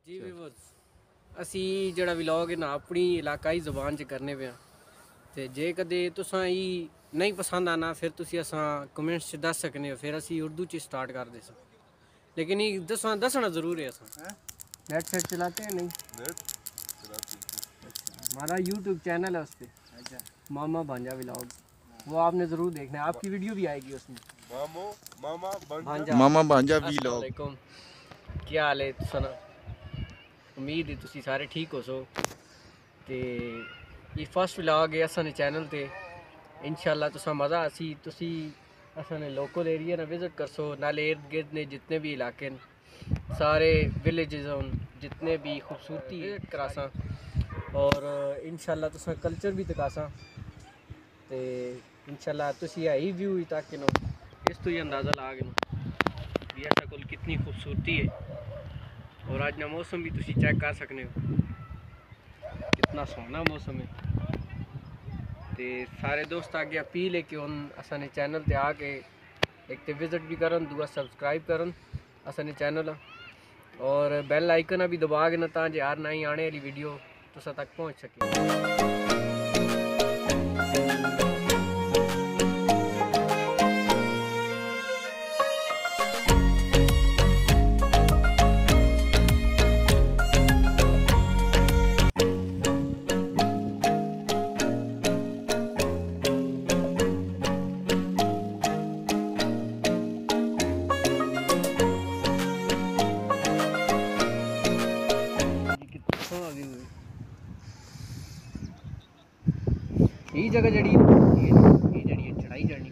जी viewers असी जेड़ा vlog है ना अपनी इलाकाई ज़बान च करने पे ते जे कदे तुसां ई नहीं पसंद आना फिर तुसी असां कमेंट्स च दस सकने हो फिर असी उर्दू च स्टार्ट कर दे लेकिन ये दसना ज़रूर है असां नेट सेट चलाते हैं नहीं नेट चलाते हमारा यूट्यूब चैनल है उस पर अच्छा मामा भांजा व्लॉग वो आपने ज़रूर देखना है आपकी वीडियो भी आएगी उसमें मामा भांजा व्लॉग। क्या हाल है सना उम्मीद है तुसी सारे ठीक हो सो ते ये फर्स्ट व्लॉग है असां चैनल ते इंशाल्लाह तुसा मज़ा आसी तुसी असां लोकल एरिया ना विजिट कर सो नाले इर्द गिर्द ने जितने भी इलाके सारे विलेजेस जितने भी खूबसूरती करासा और इंशाल्लाह तुसा कल्चर भी दिखासा ते इंशाल्लाह तुसी आई व्यू ही तक नो इस तो ही अंदाज़ा ला गए ये ऐसा कुल कितनी खूबसूरती है और आज ना मौसम भी तुसी चेक कर सकते हो कितना सोहना मौसम है ते सारे दोस्त आगे अपील है कि उन असाने चैनल ते आके एक तो विजिट भी करन दूआ सब्सक्राइब करन असाने चैनल और बेल आइकन भी दबा के ना तां जे हर नई आने वाली वीडियो तुसा तक पहुंच सके। ये जगह जड़ी चढ़ाई चढ़नी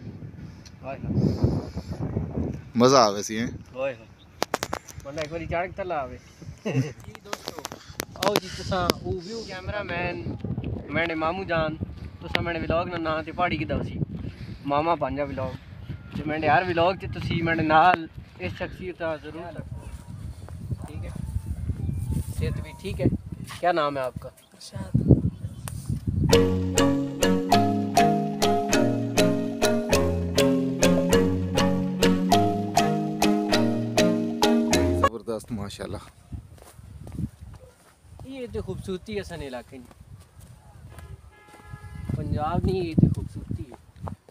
मजा आवे सी है ओए वरना एक बारी चढ़ के तला आवे जी दोस्तों आओ जी तुसा ओ व्यू कैमरामैन मैंने मामू जान तुसा मैंने व्लॉग ना नाम ते पहाड़ी की दसी मामा भांजा व्लॉग ते मैंने हर व्लॉग च तुसी मैंने नाल इस शख्सियत जरूर ठीक है सेहत भी ठीक है क्या नाम है आपका जबरदस्त माशाल्लाह ये तो खूबसूरती है सन इलाके की पंजाब नहीं ये तो खूबसूरती है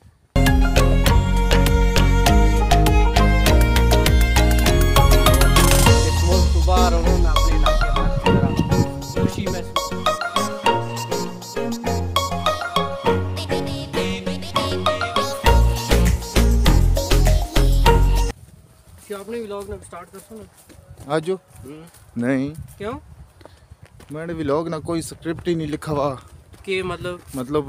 इस मुल्क को बाहर उन्होंने अपने इलाके में खुशी महसूस आपने व्लॉग ना स्टार्ट कर सुना आज नहीं क्यों मैंने व्लॉग ना कोई स्क्रिप्ट ही नहीं लिखा हुआ कि मतलब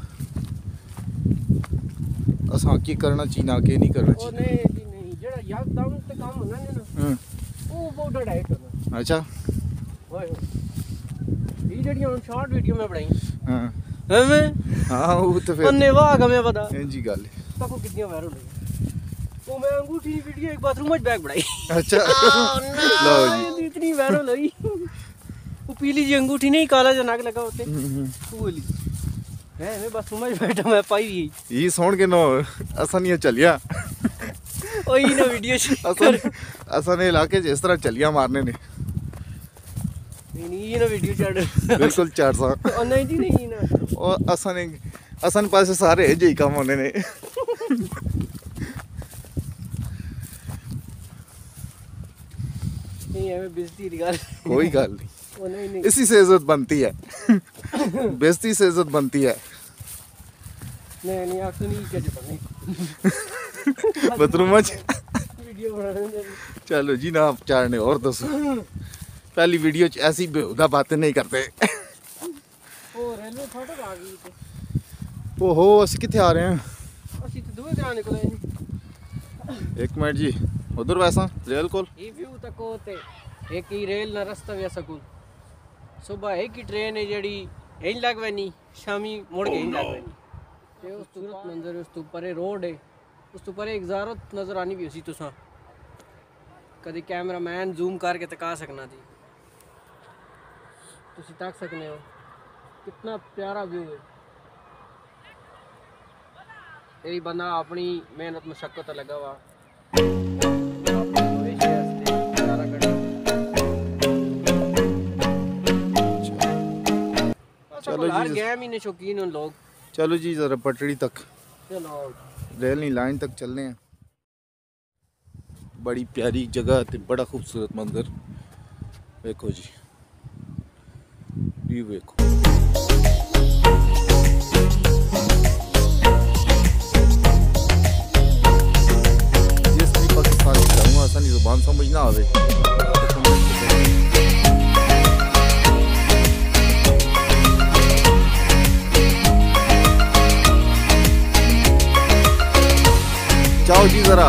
असां की करना चाहिए के नहीं करना चाहिए नहीं जी नहीं जेड़ा यकदम ते काम होना है ना वो बहुत डाइट करना अच्छा ओए ये जेडी हम शॉर्ट वीडियो में बनाई हां हां वो तो फिर अन्ने वाह हमें पता हां जी गल तको कितनी वायरल हुई वो मैं अंगूठी वीडियो एक बाथरूम में बैग बनाई अच्छा लो जी इतनी वायरल हुई वो पीली जी अंगूठी नहीं काला जो नाक लगा होते वो वाली मैं बस समझ बैठा मैं पाई ये सुन के नो असन ये चलिया ओही ना वीडियो असन इलाके इस तरह चलिया मारने ने नहीं ये ना वीडियो चढ़ बिल्कुल 400 और नहीं जी नहीं ना और असन पास सारे यही काम होने ने नहीं हमें बेइज्जती की गल कोई गल नहीं इसी से इज्जत बनती है बेइज्जती से इज्जत बनती है नहीं आप तो नहीं क्या नहीं बाथरूम वीडियो बनाने चलो जी ना आप चारने और दसो पहली वीडियो ऐसी बेहुदा बातें नहीं करते ओ रेलवे फाटक आ गई तो ओहो असि किथे आ रहे हैं असि तो दूर जाने को नहीं एक मिनट जी उधर वैसा रेल कोल ये व्यू तक होते एक ही रेल ना रास्ता वैसा कुल सुबह एक ही ट्रेन है जड़ी यहीं लगवानी शामी मुड़ के यहीं लगवानी ते उस खूबसूरत मंजर उस तो परे रोड है उस तो परे एक ज़ारत नज़र आनी भी उसी तुसा कभी कैमरामैन जूम करके तका सकना थी तुसी तक सकने हो कितना प्यारा व्यू है यही बंदा अपनी मेहनत मशक्कत लगा हुआ चलो हर जी गेम ही ने शौकीन हैं लोग। चलो जी ज़रा पटड़ी तक, चलो रेल लाइन तक चलने हैं। बड़ी प्यारी जगह ते बड़ा खूबसूरत मंजर देखो जी, व्यू देखो। जिस भी पाकिस्तानी कहूँगा आसानी जुबान समझ ना आवे जाओ जी जरा।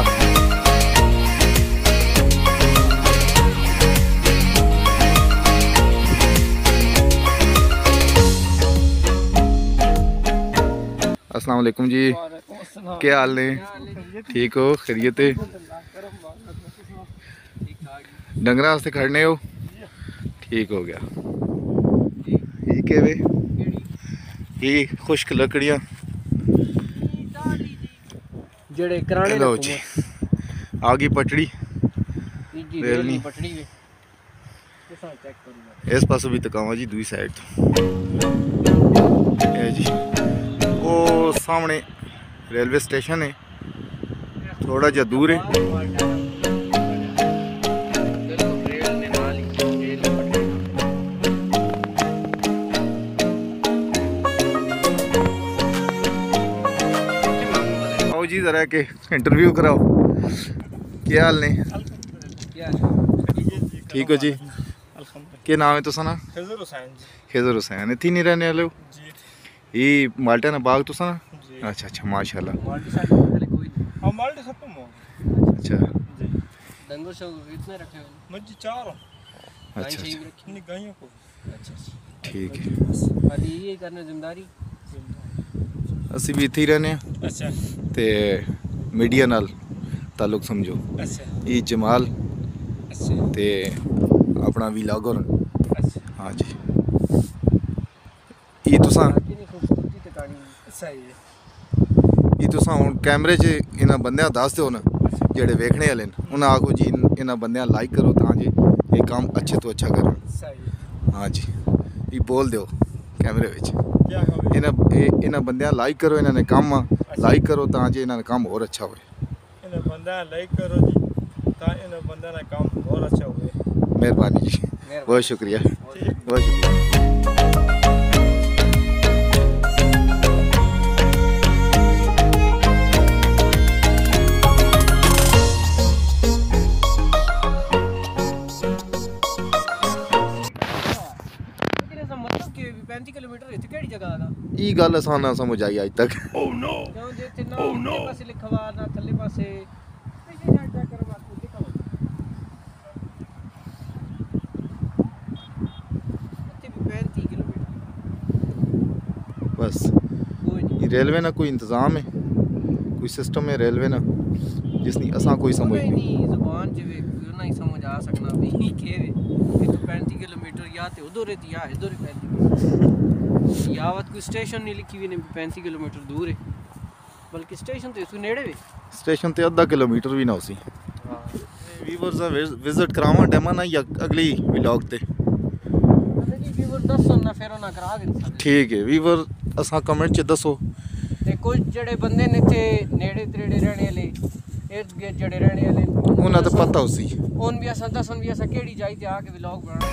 अस्सलाम वालेकुम जी, क्या हाल ने? ठीक हो? खैरियत है? डंगरा वास्ते खड़ने हो? ठीक हो गया। ये के वे ये खुश्क लकड़ियाँ जड़े कराने लो जी, आगे पटड़ी रेल नहीं। पटड़ी वे इस पास भी तकावा जी दूसरी साइड तो जी वो सामने रेलवे स्टेशन है, थोड़ा जा दूर है। आओ जी जरा के इंटरव्यू कराओ, क्या हाल ने? ठीक हो जी? क्या नाम है तुसा ना? खिज़र हुसैन जी। खिज़र हुसैन। इत्थे नहीं रहने वाले हो? जी ये माल्टा ना बाग तुसा ना? जी। अच्छा अच्छा माशाल्लाह। माल्टी साइड में पहले कोई नहीं। हाँ माल्टे खत्म हो गए। अच्छा जी। डंगर शो इतने रखे हुए मर्जी चार हो। गाय अच्छा चाहिए अच्छा भी रखी। नहीं गायों को। अच्छा अच्छा। ठीक है। अभी ये करने जिम्मेदारी ਅਸੀਂ ਵੀ ਇੱਥੇ ਹੀ ਰਹਿੰਦੇ ਹਾਂ अच्छा ਤੇ ਮੀਡੀਆ ਨਾਲ ਤਾਲੁਕ ਸਮਝੋ। अच्छा ਇਹ ਜਮਾਲ अच्छा ਤੇ ਆਪਣਾ ਵੀਲਾਗਰ। अच्छा हाँ जी, ਇਹ ਤੁਸਾਂ कितनी खूबसूरती ते कहानी सही है। ਇਹ ਤੁਸਾਂ ਹੁਣ ਕੈਮਰੇ 'ਚ ਇਹਨਾਂ ਬੰਦਿਆਂ ਦੱਸ ਦਿਓ ਨਾ ਜਿਹੜੇ ਵੇਖਣੇ ਵਾਲੇ ਨੇ, ਉਹਨਾਂ ਆਖੋ ਜੀ ਇਹਨਾਂ ਬੰਦਿਆਂ ਲਾਈਕ ਕਰੋ ਤਾਂ ਜੇ ਇਹ ਕੰਮ ਅੱਛੇ ਤੋਂ ਅੱਛਾ ਕਰਨ। सही है। हाँ जी, ਇਹ ਬੋਲ ਦਿਓ ਕੈਮਰੇ ਵਿੱਚ। क्या हो ਇਹਨਾਂ ਬੰਦਿਆਂ ਲਾਈਕ ਕਰੋ, ਇਹਨਾਂ ਨੇ ਕੰਮ ਲਾਈਕ ਕਰੋ ਤਾਂ ਜੇ ਇਹਨਾਂ ਦਾ ਕੰਮ ਹੋਰ ਅੱਛਾ ਹੋਵੇ। इन्हें बंदा लाइक करो जी, ता इन्हें बंदा ना काम और अच्छा हुए। ਮਿਹਰਬਾਨੀ ਜੀ, ਬਹੁਤ ਸ਼ੁਕਰੀਆ, ਬਹੁਤ ਸ਼ੁਕਰੀਆ। मतलब कि 35 किलोमीटर इतनी केड़ी जगह दा ਇਹ ਗੱਲ ਆਸਾਨ ਨਾ ਸਮਝ ਆਈ ਅੱਜ ਤੱਕ। क्यों जे इतने ना इतने पासे लिखवा ना थल्ले पासे पीछे साइड जा कर बात लिखा हुआ इतने भी 35 किलोमीटर बस कोई नहीं ये रेलवे ना कोई इंतज़ाम है, कोई सिस्टम है रेलवे ना जिसनी असा कोई समझ नहीं नहीं। नहीं जुबान च वे ना ही समझ आ सकना भी के वे कि तो 35 किलोमीटर या ते उधर है या इधर है 35 यावत कोई स्टेशन नहीं लिखी हुई ने 35 किलोमीटर दूर है, बल्कि स्टेशन तो इसको नेड़े वे स्टेशन ते अद्धा किलोमीटर भी ना उसी। वीवर्स दा विजिट करावां डैमा ना या अगली व्लॉग ते? जी व्यूअर दसो ना फिर ना करा के ठीक है वीवर असा कमेंट च दसो ते कुछ जड़े बंदे ने थे नेड़े त्रेड़े रहने वाले इर्द गिर्द जड़े रहने वाले उन्हें तो पता उसी। उन भी असा दसन भी असा केड़ी जाई ते आके व्लॉग बना।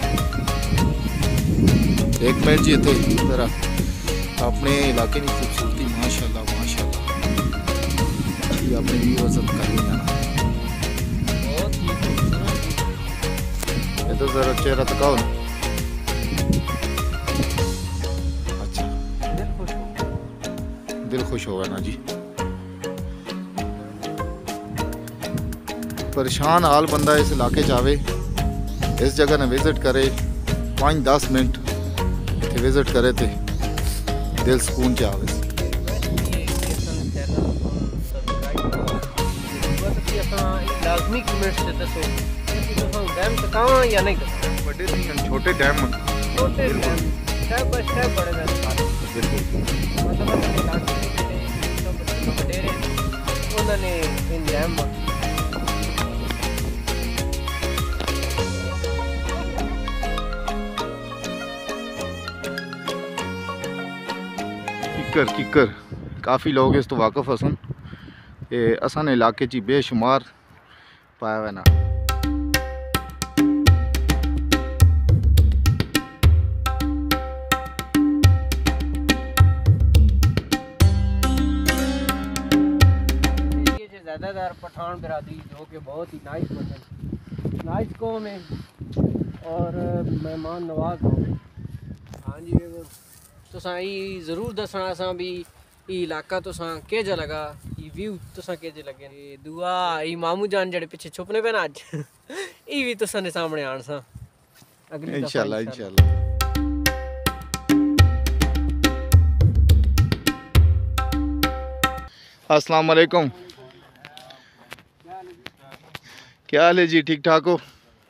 एक मिनट जी इत्थे जरा अपने इलाके की खूबसूरती माशाल्लाह माशाल्लाह ये अपने व्यूअर्स तक कर लेना। बहुत ही खूबसूरत ये तो जरा चेहरा तकाओ ना। अच्छा दिल खुश हो दिल खुश होगा ना जी। परेशान हाल बंदा इस इलाके जावे, इस जगह ने विजिट करे 5-10 मिनट इतने विजिट करे थे दिल सुकून च आवे। लाजमी कमेंट से दसो कि तुम डैम तकावां या नहीं तकावां। बड़े नहीं छोटे डैम छोटे डैम स्टेप बाय स्टेप बड़े डैम बिल्कुल मतलब वडेरे उन्होंने इन डैम किक्कर काफ़ी लोग इस तो वाकफ हसन ये असाने इलाके ची बेशुमार पाया हुआ ना। ज़्यादातर पठान बिरादरी जो कि बहुत ही नाइस पर्सन, नाइस कौम है और मेहमान नवाज हो। हाँ जी तुसां ई ज़रूर दसना असां भी ई इलाका तुसां केजा लगा, ई व्यू तुसां केजे लगे। ये दुआ ई मामू जान जड़े पीछे छुपने पे ना अज ई भी तुसां ने सामने आन सा अगली इंशाल्लाह इंशाल्लाह। अस्सलाम वालेकुम, क्या हाल है जी? ठीक ठाक हो?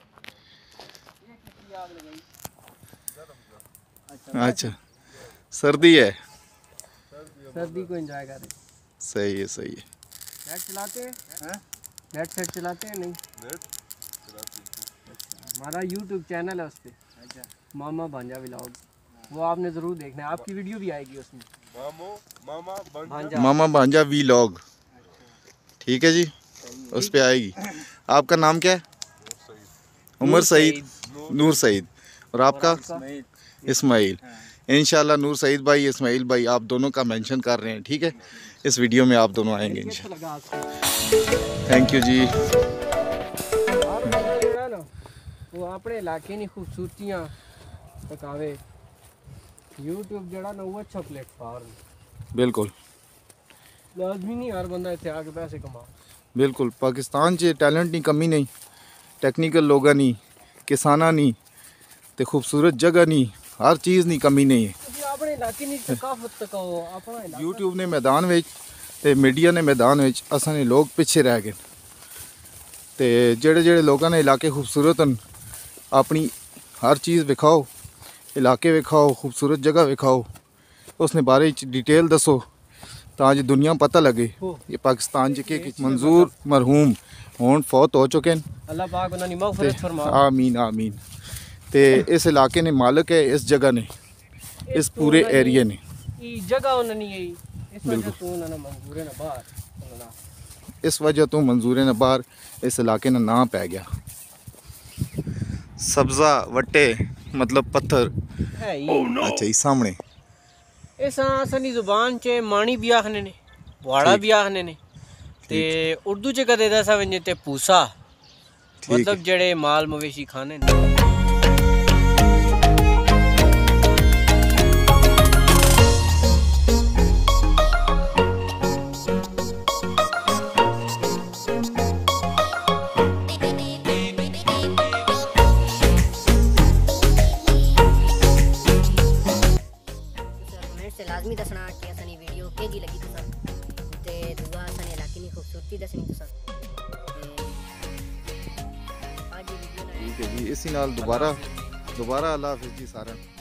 अच्छा सर्दी है, सर्दी को एंजॉय कर रहे। सही है सही है। नेट चलाते हैं? नेट सेट चलाते हैं? नहीं नेट चलाते हैं। हमारा यूट्यूब चैनल है उस पर मामा भांजा व्लॉग, वो आपने ज़रूर देखना है, आपकी वीडियो भी आएगी उसमें। मामा भांजा व्लॉग, ठीक है जी, उस पे आएगी। आपका नाम क्या है? उमर सईद, नूर सईद, और आपका? इस्माइल। इंशाल्लाह नूर सईद भाई, इस्माइल भाई, आप दोनों का मेंशन कर रहे हैं, ठीक है? इस वीडियो में आप दोनों आएंगे इंशाल्लाह। थैंक यू जी। वो अपने इलाके की खूबसूरतियाँ दिखावे, यूट्यूब जड़ा ना वो अच्छा प्लेटफॉर्म। बिल्कुल लाजमी नहीं हर बंदा इतने आके पैसे कमा। बिल्कुल पाकिस्तान च टैलेंट की कमी नहीं, टेक्निकल लोग नहीं, किसाना नहीं, ते खूबसूरत जगह नहीं, हर चीज़ की कमी नहीं है। अपने इलाके की सकाफत तकाओ अपना इलाका। यूट्यूब ने मैदान में ते मीडिया ने मैदान में असाने लोग पिछे रह गए ते जेड़े जेड़े लोगों ने इलाके खूबसूरत हैं अपनी हर चीज़ विखाओ, इलाके विखाओ, खूबसूरत जगह विखाओ, उसने बारे डिटेल दसो ताकि दुनिया पता लगे ये पाकिस्तान के मंजूर मरहूम होन फौत हो चुके हैं। अल्लाह पाक उन्हें मग़फ़िरत फरमाए। आमीन आमीन। ते इस इलाके ने मालिक है, इस जगह ने, इस पूरे एरिया ने जगह उन्होंने इस वजह तो उन्होंने मंजूर है ना बाहर, इस वजह तो मंजूर न बाहर इस इलाके का नाम पै गया। सब्जा वट्टे मतलब पत्थर है ही। अच्छा ये सामने इस असली जुबान च माणी भी आखने ने, वाड़ा भी आखने ने, ते उर्दू च कदे दसा वंजे ते पूसा, मतलब जेड़े माल मवेशी खाने ने। लाजमी दसना कि असनी वीडियो केजी लगी तुसा ते दुआ असने इलाके की खूबसूरती दसनी तुसा ते आज वीडियो ठीक है जी। इसी नाल दोबारा अल्लाह हाफिज़ जी सारा।